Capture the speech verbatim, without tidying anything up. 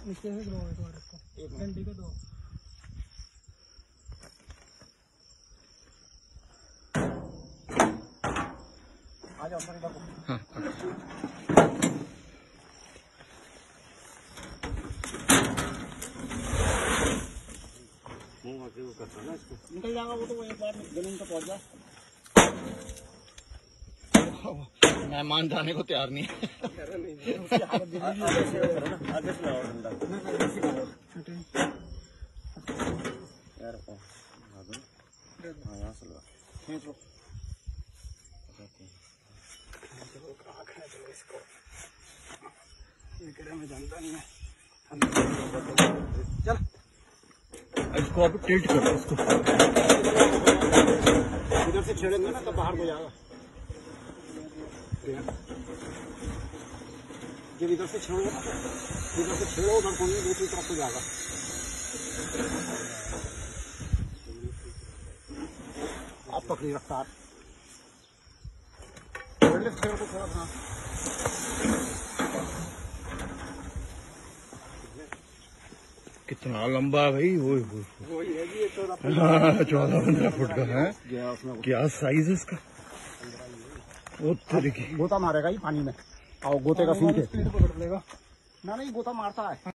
नीचे से दो एक बार इसको एक घंटे को दो आ जाओ ऊपर इधर। हां मुंह आके वो करता ना इसको निकल जाएगा वो तो वो एक बार जमीन पे पहुंच जाए। मेहमान जाने को तैयार नहीं है। उसकी हालत देखिए आगे से आगे से लाओ डंडा यार को हां यहां से लो खींच लो चलो कहां खींच लो इसको ये करे मैं जानता नहीं है। चल इसको अब टिल्ट करो इसको इधर से छेड़ेंगे ना तो बाहर हो जाएगा। जब इधर से छेड़ो इधर से छेड़ो उधर को दूसरी तरफ से जाएगा। आप पकड़ी रफ्तार छेड़ को थोड़ा सा कितना लंबा है भाई वो वही है जी चौदह पंद्रह फुट का है। क्या साइज है इसका वो तो देखिए गोता मारेगा ही पानी में और गोते का सीन पकड़ लेगा ना नहीं गोता मारता है।